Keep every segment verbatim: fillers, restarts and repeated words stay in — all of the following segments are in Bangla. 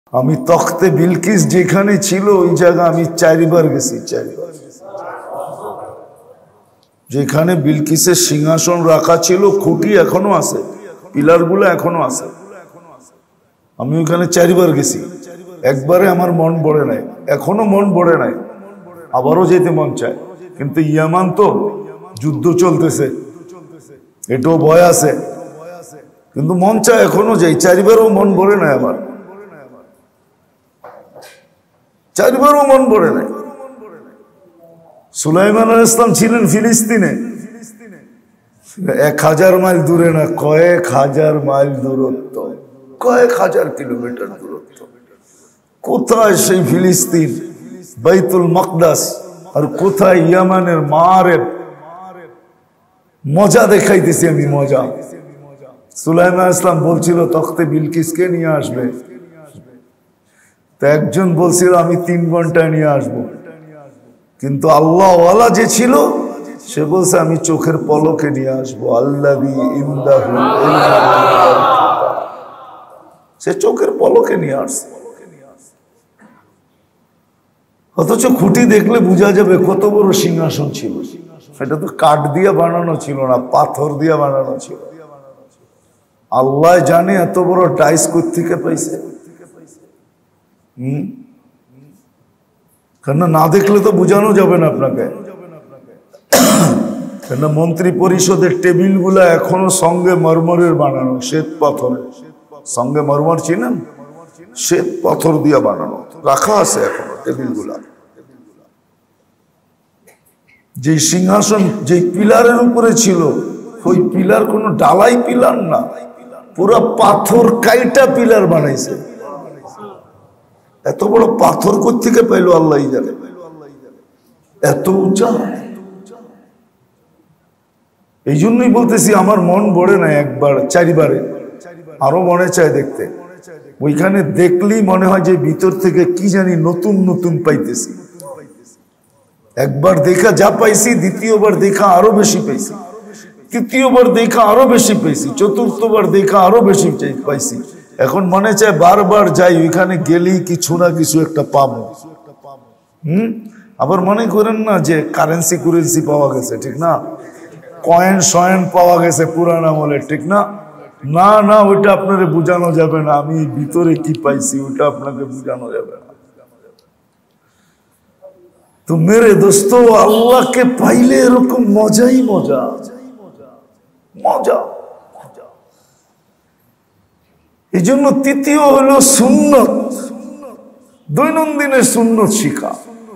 আমি তখতে বিলকিস যেখানে ছিল ওই জায়গা আমি চারবার গেছি। চারবার যেখানে বিলকিসের সিংহাসন রাখা ছিল খুঁটি এখনো আছে, পিলার গুলো এখনো আছে। আমি ওখানে চারবার গেছি। একবারে আমার মন ভরে নাই, এখনো মন ভরে নাই, আবারও যেতে মন চায়। কিন্তু ইয়ামান তো যুদ্ধ চলতেছে, এটাও ভয় আছে, কিন্তু মন চায় এখনো যাই। চারবারও মন ভরে নাই আমার, চারবারও মন ভরে নাই। সুলাইমান আলাইহিস সালাম ছিলেন ফিলিস্তিনে, এক হাজার মাইল দূরে না, কয়েক হাজার মাইল দূরত্ব, কয়েক হাজার কিলোমিটার দূরত্ব। কোথায় সেই ফিলিস্তিন, বাইতুল মাকদাস, আর কোথায় ইয়ামানের মারেব। মজা দেখাইতেছি আমি, মজা। সুলাইমান আলাইহিস সালাম বলছিল তখতে বিলকিসকে নিয়ে আসবে, তা একজন বলছিল আমি তিন ঘন্টায় নিয়ে আসবো, কিন্তু আল্লাহ ওয়ালা যে ছিল সে বলছে আমি চোখের পলকে নিয়ে আসবো। আল্লাযী ইনদাহু ইলমুল, সে চোখের পলকে নিয়ে আসছে। অথচ খুঁটি দেখলে বোঝা যাবে কত বড় সিংহাসন ছিল। সেটা তো কাঠ দিয়ে বানানো ছিল না, পাথর দিয়ে বানানো ছিল। আল্লাহ জানে এত বড় টাইস কোত্থেকে পাইছে। হম কেন না দেখলে তো বোঝানো যাবে না আপনাকে। কেন মন্ত্রী পরিষদের টেবিল গুলা এখনো সঙ্গে মরমরের বানানো, শ্বেত পাথরের। সঙ্গে মরমর চিনেন, শ্বেত পাথর দিয়ে বানানো রাখা আছে এখনো টেবিল গুলা। যে সিংহাসন যে পিলারের উপরে ছিল, ওই পিলার কোনো ডালাই পিলার না, পুরা পাথর কাইটা পিলার বানাইছে। এত বড় পাথর কোত্থেকে পাইল আল্লাহ জানে, এত উঁচা। এই জন্যই বলতেছি আমার মন ভরে না একবার, চারিবারে আরো মনে চায় দেখতে। ওইখানে দেখলেই মনে হয় যে ভিতর থেকে কি জানি নতুন নতুন পাইতেছি। একবার দেখা যা পাইছি, দ্বিতীয়বার দেখা আরো বেশি পাইছি, তৃতীয়বার দেখা আরো বেশি পাইছি, চতুর্থবার দেখা আরো বেশি পাইছি। এখন মনে চায় বারবার যাই, ওইখানে গেলেই কিছু না কিছু একটা পাবো। হম আবার মনে করেন না যে কারেন্সি কুরেন্সি পাওয়া গেছে, ঠিক না, কয়েন সয়েন পাওয়া গেছে পুরান আমলে, ঠিক না। না না, ওইটা আপনারে বোঝানো যাবে না। আমি ভিতরে কি পাইছি ওইটা আপনাকে বোঝানো যাবে না। তো মেরে দোস্ত, আল্লাহকে পাইলে এরকম মজাই মজা, মজা। এই জন্য তৃতীয় হলো সুন্নত, দৈনন্দিনের সুন্নত শিখা।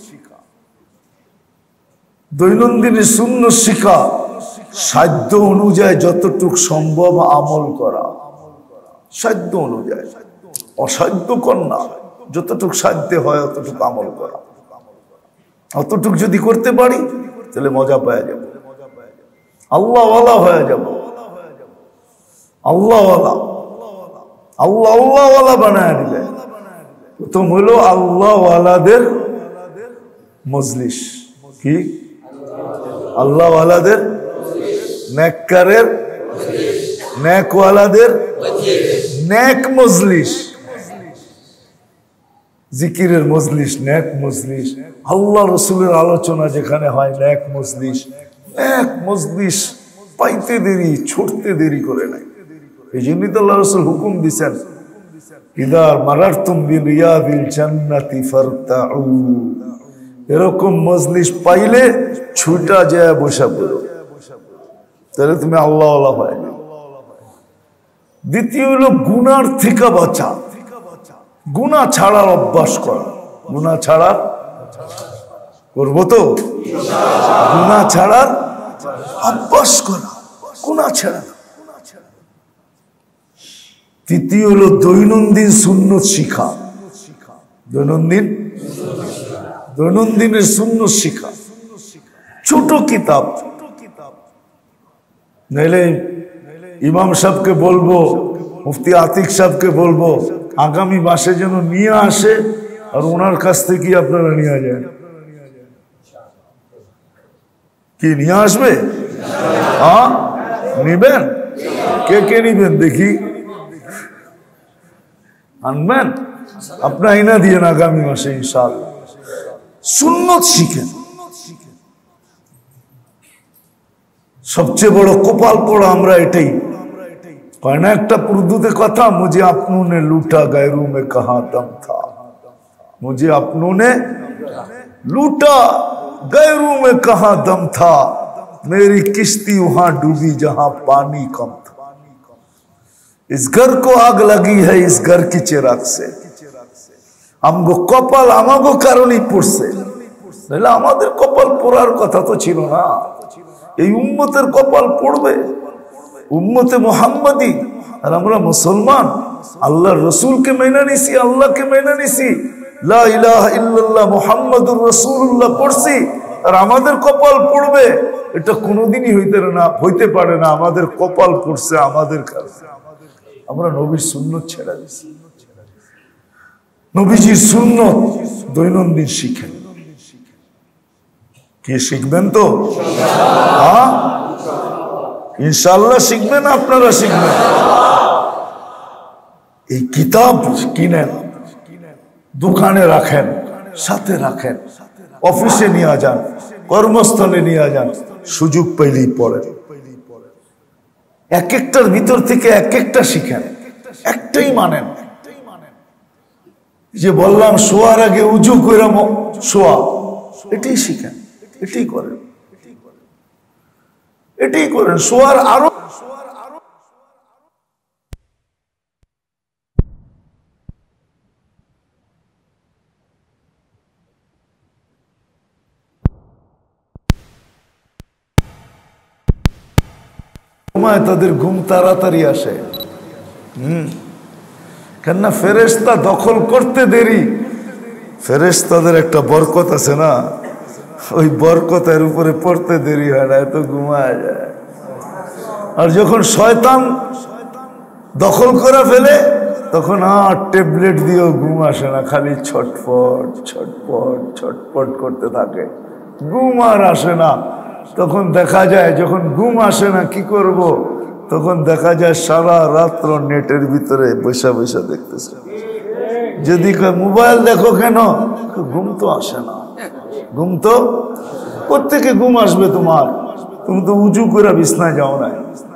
দৈনন্দিনের সুন্নত শিখা, সাধ্য অনুযায়ী যতটুক সম্ভব আমল করা, সাধ্য অনুযায়ী, অসাধ্য কর না, যতটুক সাধ্য হয় অতটুকু আমল করা। অতটুক যদি করতে পারি তাহলে মজা পাওয়া যাবে, আল্লাহ ওয়ালা হয়ে যাব। আল্লাহ ওয়ালা, আল্লাহ আল্লাহ ওয়ালা বানায় দিলে। প্রথম হলো আল্লাহ ওয়ালাদের মজলিস। কি? আল্লাহ ওয়ালাদের, নেককারের, নেকওয়ালাদের নেক মজলিস, জিকিরের মজলিস, নেক মজলিস। আল্লাহ রসুলের আলোচনা যেখানে হয়, নেক মজলিস। নেক মজলিস পাইতে দেরি, ছুটতে দেরি করে নাই। এই জন্যই তো আল্লাহ রসুল হুকুম দিচ্ছেন, ইদা মারারতুম বিরিয়াদিল জান্নাতি ফারতাউ, এরকম মজলিস পাইলে ছুটা যায় বসা পড়ো, তাহলে তুমি আল্লাহ আল্লাহ হয়। দ্বিতীয় হলো গুনার থেকে বাঁচা, গুনাহ ছাড়ার অভ্যাস করা। গুনাহ ছাড়ার করবো তো, গুনাহ ছাড়ার অভ্যাস করা, গুনাহ ছাড়া। তৃতীয় হলো দৈনন্দিন সুন্নত শিখা, দৈনন্দিন দৈনন্দিনের সুন্নত শিখা। ছোট কিতাব, নাইলে ইমাম সাহেবকে বলবো, মুফতি আতিক সাহেবকে বলবো আগামী মাসে যেন নিয়ে আসে, আর ওনার কাছ থেকে আপনারা নিয়ে যান। কি নিয়ে আসবে? হ্যাঁ নিবেন? কে কে নিবেন দেখি? আনবেন? আপনি আইনা দিয়ে আগামী মাসে ইনশাআল্লাহ সুন্নত শিখেন। সবচেয়ে বড় কপাল পড়া আমরা এটাই কয় না একটা উর্দুতে কথা, মুঝে আপনों ने लूटा गैरों में कहां दम था, मुझे अपनों ने लूटा गैरों में कहां दम था, मेरी किश्ती वहां डूबी जहां पानी कम था। इस घर को आग लगी है इस घर की चिराग से, আমগো কপাল আমাগো কারণেই পড়ছে, নাহলে আমাদের কপাল পড়ার কথা তো ছিল না। এই উম্মতের কপাল পড়বে, উম্মতে মুহাম্মাদি। আর আমরা মুসলমান, আল্লাহর রাসূলকে মেনে নিছি, আল্লাহকে মেনে নিছি, লা ইলাহা ইল্লাল্লাহ মুহাম্মাদুর রাসূলুল্লাহ পড়ছি, আর আমাদের কপাল পড়বে এটা কোনোদিনই হইতে না হইতে পারে না। আমাদের কপাল পড়ছে আমাদের কারণে, আমরা নবীর সুন্নাত ছেড়ে দিছি। নবীজির সুন্নাত দৈনন্দিন শিখেন। কে শিখবেন তো? হ্যাঁ ইনশাআল্লাহ শিখবেন, আপনারা শিখবেন। এই কিতাব কিনেন, দোকানে রাখেন, সাথে রাখেন, অফিসে নিয়ে যান, কর্মস্থলে নিয়ে যান, সুযোগ পেলেই পড়েন। এক একটার ভিতর থেকে এক একটা শিখেন, একটাই মানেন। যে বললাম শোয়ার আগে উজু করে শোয়া, এটাই শিখেন, এটাই করেন, এটাই করেন। শোয়ার আরো তাদের ঘুম তাড়াতাড়ি আসে। হম কেননা ফেরেশতা দখল করতে দেরি। ফেরেশতাদের একটা বরকত আছে না, ওই বরকতের উপরে পড়তে দেরি হয় না, এত ঘুমায় যায়। আর যখন শয়তান দখল করে ফেলে তখন আর ট্যাবলেট দিয়েও ঘুম আসে না, খালি ছটফট ছটফট ছটফট করতে থাকে, ঘুম আর আসে না। তখন দেখা যায় যখন ঘুম আসে না কি করব, তখন দেখা যায় সারা রাত্র নেটের ভিতরে বসে বসে দেখতেছে। যদি মোবাইল দেখো কেন, ঘুম তো আসে না। ঘুম তো কোত্থেকে ঘুম আসবে তোমার? তুমি তো উঁচু করে বিছনায় যাও নাই,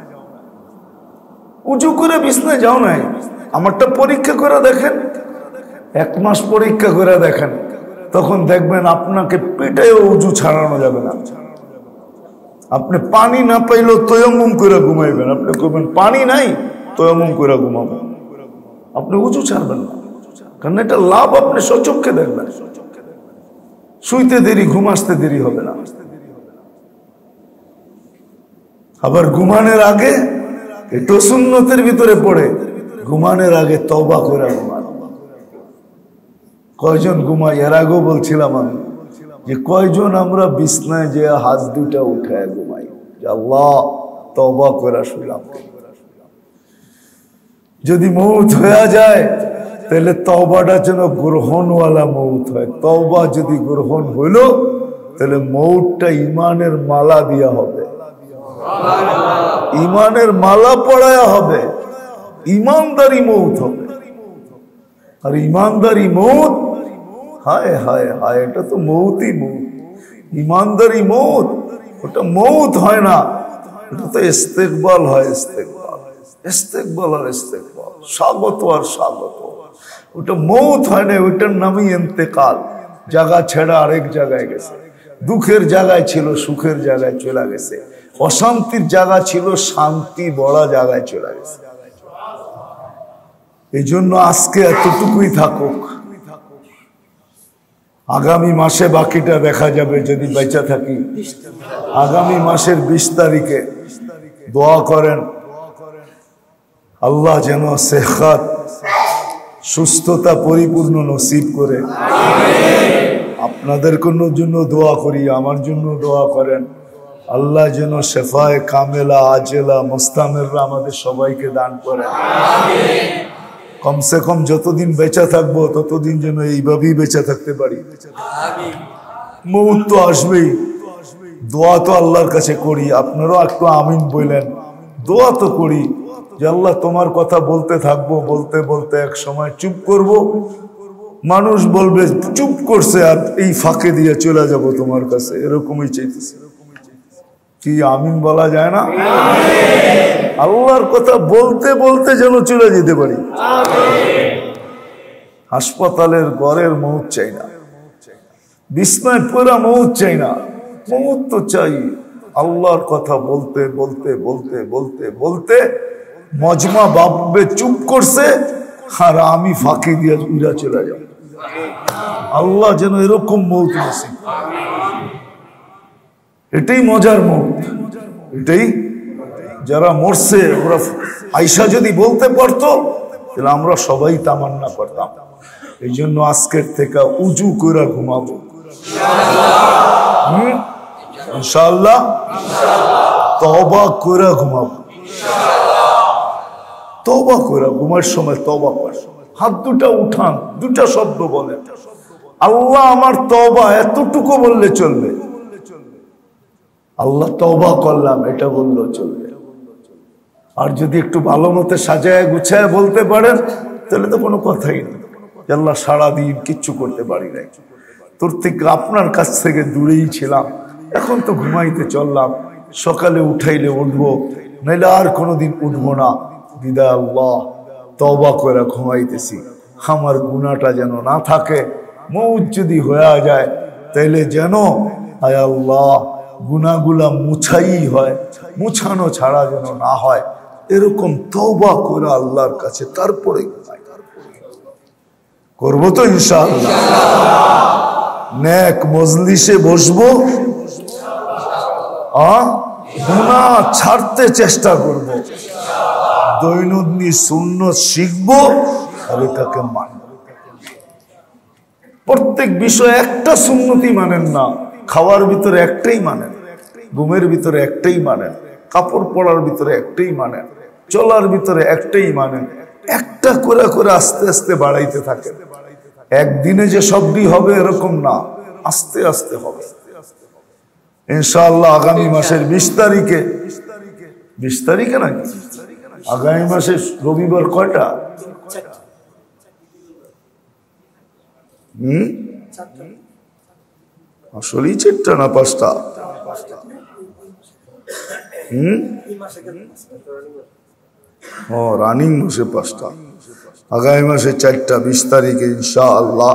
উঁচু করে বিছনায় যাও নাই। আমারটা পরীক্ষা করে দেখেন, এক মাস পরীক্ষা করে দেখেন, তখন দেখবেন আপনাকে পেটেও উঁচু ছাড়ানো যাবে না। আপনি পানি না পাইলেও তয়াম্মুম করে ঘুমাইবেন। আপনি করবেন পানি নাই, তয়াম্মুম করে ঘুমাবো, আপনি উঁচু ছাড়বেন না। কারণ এটা লাভ আপনি সচক্ষে দেখবেন। শুইতে দেরি, ঘুম আসতে দেরি হবে না। আবার ঘুমানোর আগে এটা সুন্নতের ভিতরে পড়ে, ঘুমানোর আগে তওবা করে ঘুমানো। কয়জন ঘুমাই? এর আগেও বলছিলাম আমি যে কয়জন আমরা বিছনায় যে হাত দুটা উঠায় ঘুমাই, যে আল্লাহ তওবা করে শুলাম। যদি মৌত হয়ে যায় তাহলে তওবাটা যেন গ্রহণওয়ালা মৌত হয়। তওবা যদি গ্রহণ হইল তাহলে মৌতটা ইমানের মালা দিয়া হবে, ইমানের মালা পড়ায়া হবে, ইমানদারি মৌত হবে। আর ইমানদারি মৌত, হায় হায় হায়, এটা তো মৌতই মৌত। ইমানদারি মৌত, ওটা মৌত হয় না, এটা তো ইস্তেকবাল হয়। ইস্তেকবাল, ইস্তেকবাল আর ইস্তেকবাল, স্বাগত আর স্বাগত। ওটা মৌত হয় না, ওইটার নামই ইন্তেকাল। জায়গা ছেড়া আরেক জায়গায় গেছে। দুঃখের জায়গায় ছিল সুখের জায়গায় চলে গেছে, অশান্তির জায়গা ছিল শান্তি বড়া জায়গায় চলে গেছে। এই জন্য আজকে এতটুকুই থাকুক, আগামী মাসে বাকিটা দেখা যাবে যদি বেঁচে থাকি। আগামী মাসের বিশ তারিখে দোয়া করেন আল্লাহ যেন সেহত সুস্থতা পরিপূর্ণ নসিব করে। আপনাদের জন্য দোয়া করি, আমার জন্য দোয়া করেন। আল্লাহ যেন শেফায়ে কামেলা আজেলা মুস্তামেররা আমাদের সবাইকে দান করেন। কমসে কম যতদিন বেঁচে থাকবো ততদিন যেন এইভাবেই বেঁচে থাকতে পারি। মৌত তো আসবেই, দোয়া তো আল্লাহর কাছে করি। আপনারাও একটু আমিন বললেন, দোয়া তো করি যে আল্লাহ তোমার কথা বলতে থাকবো, বলতে বলতে এক সময় চুপ করব, মানুষ বলবে চুপ করছে আর এই ফাঁকে দিয়ে চলে যাব তোমার কাছে, এরকমই চাইতেছে। কি আমিন বলা যায় না? আল্লাহর কথা বলতে বলতে যেন চলে যেতে পারি। হাসপাতালের ঘরের মৌত চাই না, বিছনায় পড়া মৌত চাই না, মৌত তো চাই আল্লাহর কথা বলতে বলতে বলতে বলতে বলতে মজমা বাপবে চুপ করছে আর আমি ফাঁকি দিয়ে উড়া চলে যাব। আল্লাহ যেন এরকম মৌত নসিব। এটাই মজার মৌত, এটাই যারা মরছে ওরা আয়সা যদি বলতে পারতো তাহলে আমরা সবাই তামান্না করতাম। এই জন্য আজকের থেকে উজু করে ঘুমাবো হম ইনশাআল্লাহ, তওবা করে ঘুমাবো, তওবা করে ঘুমার সময় তওবা কর, হাত দুটা উঠান, দুটা শব্দ বলেন, আল্লাহ আমার তওবা, এতটুকু বললে চলবে। আল্লাহ তওবা করলাম এটা বললেও চলবে। আর যদি একটু ভালো মতো সাজায় গুছায় বলতে পারেন তাহলে তো কোনো কথাই নেই। আল্লাহ সারাদিন কিচ্ছু করতে পারি নাই, তোর থেকে আপনার কাছ থেকে দূরেই ছিলাম, এখন তো ঘুমাইতে চললাম, সকালে উঠাইলে উঠবো, নাইলে আর কোনোদিন উঠবো না। বিদায় আল্লাহ, তওবা করে ঘুমাইতেছি, আমার গুনাহটা যেন না থাকে। মৌত যদি হয়ে যায় তাইলে যেন আয় আল্লাহ গুনাহগুলা মুছাই হয়, মুছানো ছাড়া যেন না হয়। এরকম তওবা করে আল্লাহর কাছে তারপরে করবো তো ইনশাআল্লাহ। নেক মজলিসে বসবো, গুনাহ ছাড়তে চেষ্টা করব, দৈনন্দিন সুন্নত শিখবো আর এটাকে মানব। প্রত্যেক বিষয়ে একটা সুন্নতি মানেন না, খাওয়ার ভিতরে একটাই মানেন, ঘুমের ভিতরে একটাই মানেন, কাপড় পরার ভিতরে একটাই মানেন, চলার ভিতরে একটাই মানেন। একটা করে করে আস্তে আস্তে বাড়াইতে থাকেন। একদিনে যে সবই হবে এরকম না, আস্তে আস্তে হবে ইনশাআল্লাহ। আগামী মাসের বিশ তারিখে, বিশ তারিখে নাকি আগামী মাসের রবিবার কয়টা? হম আসলেই চারটা না পাঁচটা? হম ও রানিং মাসে পাঁচটা, আগামী মাসে চারটা, বিশ তারিখে ইনশাআল্লাহ।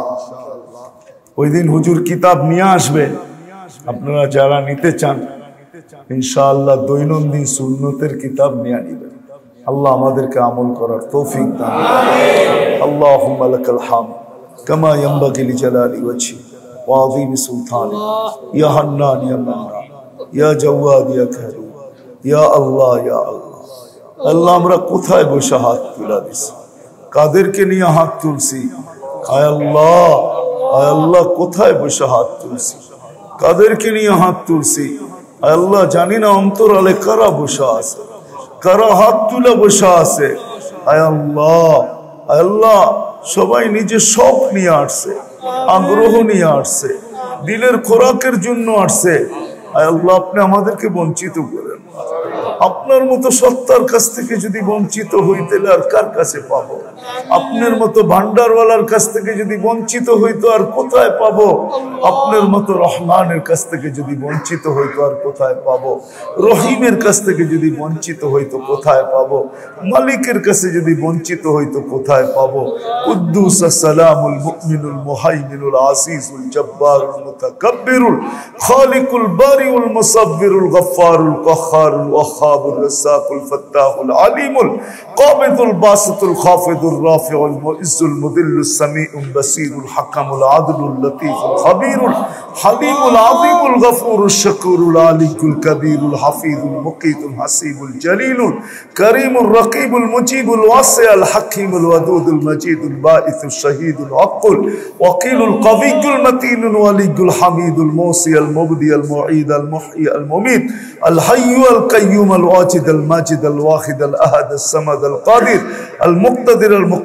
ওই দিন হুজুর কিতাব নিয়ে আসবে, আপনারা যারা নিতে চান ইনশাআল্লাহ দৈনন্দিন সুন্নতের কিতাব নিয়ে নিবেন। আল্লাহ আমাদেরকে আমল করার তৌফিক দান করুন। আল্লাহুম্মা লাকাল হামদ কামা ইয়ানবাগি লিজালালি ওয়াজহি ওয়া আযীমি সুলতানিক ইয়া হান্নান ইয়া মান্নান ইয়া জাওয়াদ ইয়া কারীম ইয়া আল্লাহ ইয়া আল্লাহ। আল্লাহ আমরা কোথায় বসে হাত তুলে দিছি, কাদেরকে নিয়ে হাত তুলছি? আয় আল্লাহ, আয় আল্লাহ কোথায় বসে হাত তুলছি, কাদেরকে নিয়ে হাত তুলছি? আয় আল্লাহ জানি না অন্তরালে কারা বসে আছে, কারা হাত তুলে বসে আছে। আয় আল্লাহ, আয় আল্লাহ সবাই নিজের শখ নিয়ে আসছে, আগ্রহ নিয়ে আসছে, দিলের খোরাকের জন্য আসছে। আয় আল্লাহ আপনি আমাদেরকে বঞ্চিত করেন। আপনার মতো সত্তার কাছ থেকে যদি বঞ্চিত হই তাহলে আর কার কাছে পাবো? আপনার মতো ভান্ডারওয়ালার কাছ থেকে যদি বঞ্চিত হইতো আর কোথায় পাবো? আপনার মতো রহমানের কাছ থেকে যদি বঞ্চিত হইতো আর কোথায় পাবো? রহিমের কাছ থেকে যদি বঞ্চিত হইতো কোথায় পাবো? মালিকের কাছে যদি বঞ্চিত হইতো কোথায় পাবো? কুদ্দুস আসসালামুল মুমিনুল মুহাইমিনুল আসিসুল জব্বারুল মুতাকাব্বিরুল খালিকুল বারিউল মুসাব্বিরুল গফফারুল কাহ্হারুল ওয়াহ্হাবুর রাসাকুল ফাত্তাহুল আলিমুল কাবিদুল বাসিতুল খাফিদুর রাফিউল মুইজ্জুল মুদিল্লুস সামিউল বাসীরুল হাকামুল আদলুল লতীফুল খাবীরুল হালিমুল আযীমুল গফুরুশ শাকুরুল আলিকুল কবীরুল হাফিজুল মুকিতুল হাসিবুল জলিলুল করিমুর রকিবুল মুজিবুল ওয়াসিউল হাকীমুল ওয়াদুদুল মজিদুল বাঈসুশ শহীদুল আকুল ওয়াকিলুল কবিয়ুল মতিনুল ওয়ালিয়ুল হামিদুল মুসিয়াল মুবদিয়াল মুঈদাল মুহইয়াল মুমীত আল হাইয়ুল কাইয়্যুম আল ওয়াজিদ আল মাজিদ আল ওয়াহিদ আল আহাদ আস সামাদ আল কাদির আল মুক্তাদির আল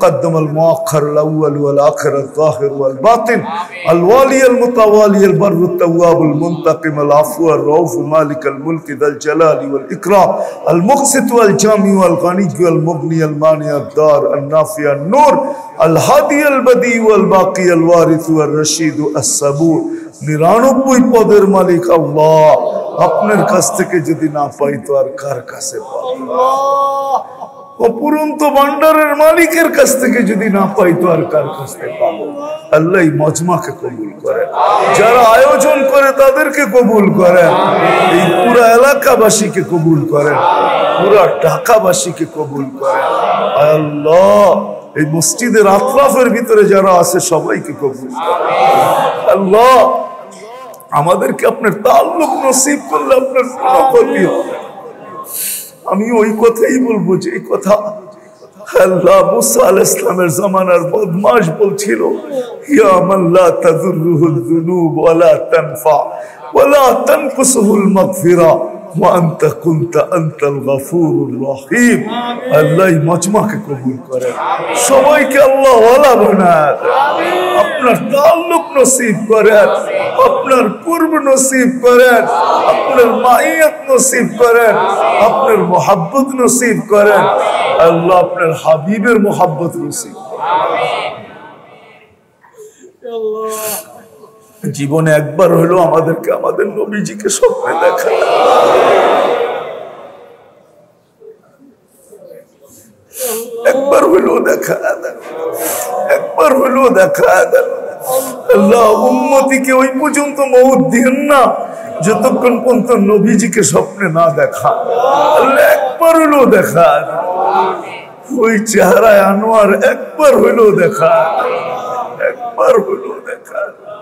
المقدم المؤخر الأول والآخر الظاهر والباطن الوالي المتوالي البر التواب المنتقم العفو الرؤوف مالك الملك ذا الجلال والإكرام المقسط والجامع والغني والمغني المانع الدار النافع النور الهادي البديع والباقي الوارث والرشيد الصبور নিরানব্বই পদের মালিক আল্লাহ আপনার কাছ থেকে যদি না পাই তো আর কার কাছে পাবো অপুরন্ত ভান্ডারের মালিকের কাছ থেকে যদি না পাই তো আর কার কাছ থেকে পাবো আল্লাহ এই মজমাকে কবুল করেন যারা আয়োজন করে তাদেরকে কবুল করেন এই পুরা এলাকাবাসীকে কবুল করেন পুরা ঢাকাবাসীকে কবুল করেন আল্লাহ এই মসজিদের আতরাফের ভিতরে যারা আছে সবাইকে কবুল করেন আল্লাহ আমাদেরকে আপনার তাল্লুক নসিব করলে আপনার পুরো আমি ওই কথাই বলবো যে এই কথা আল্লাহ মুসা আলাইহিস সালামের জামানার বদমাশ বলছিল ইয়া মান লা তাযুরুহুল যুনুব ওয়া লা তানফা ওয়া লা তানকুসুল মাগফিরা ওয়া আনতা কুনতা আনতাল গফুরুর রহিম আল্লাহ মজমাকে কবুল করেন সবাইকে আল্লাহ ওয়ালা বানান আপনার তাল্লুক নসিব করেন আপনার কুরব নসিব করেন আপনার মাইয়াত নসিব করেন আপনার মোহাব্বত নসিব করেন আল্লাহ আপনার হাবিবের মোহাব্বত নসিব জীবনে একবার হলো আমাদেরকে আমাদের নবীজিকে স্বপ্নে দেখা একবার হলো দেখা একবার হলো দেখা আল্লাহ উম্মতিকে ওই পর্যন্ত মওত দেন না যতক্ষণ পর্যন্ত নবীজিকে স্বপ্নে না দেখা আল্লাহ একবার হলো দেখা ওই চেহারায় আনোয়ার একবার হলো দেখা একবার হলো দেখা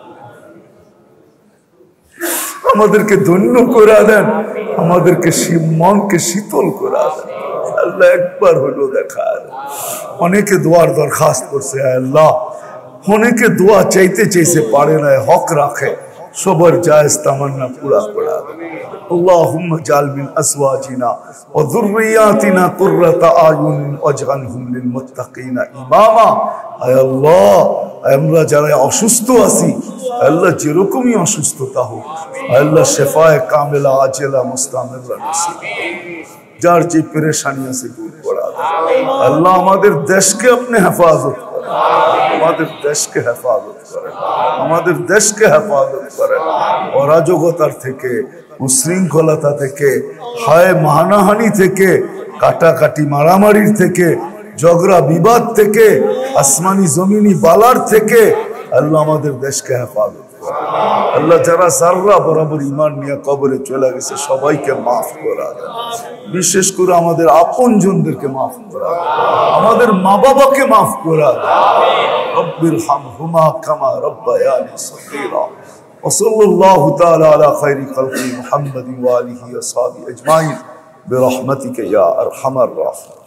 আমাদেরকে ধন্য করে দেন আমাদেরকে মনকে শীতল করে দেন আল্লাহ একবার হলো দেখা অনেকে দোয়ার দরখাস্ত করছে আল্লাহ অনেকে দোয়া চাইতে চাইতে পারে না হক রাখে সবার জায়েজ তামান্না পুরা করে দেন اللهم اجعل من ازواجنا وذرياتنا قرة اعين واجعلهم للمتقين اماما اي الله আমরা যারা অসুস্থ আছি আল্লাহ যেরকমই অসুস্থতা হোক আল্লাহ শেফায়ে কামিলা আজেলা মুস্তামিরা নসিব যার যে পেরেশানি আছে দূর করা আল্লাহ আমাদের দেশকে আপনি হেফাজত করেন আমাদের দেশকে হেফাজত করেন আমাদের দেশকে হেফাজত করেন অরাজকতার থেকে উশৃঙ্খলতা থেকে হায় মাহানাহানি থেকে কাটাকাটি মারামারির থেকে ঝগড়া বিবাদ থেকে আসমানি জমিনি বালার থেকে আল্লাহ আমাদের দেশকে হেফাজত করেন আল্লাহ যারা সাররা বরাবর ঈমান নিয়ে কবরে চলে গেছে সবাইকে মাফ করা দেন বিশেষ করে আমাদের আপনজনদেরকে মাফ করা দেন আমাদের মা বাবাকে মাফ করা দেন রব্বির হামহুমা কামা রব্বায়ানি সগীরা وصلى الله تعالى على خير خلق محمد وآله وصحبه أجمعين برحمتك يا أرحم الراحمين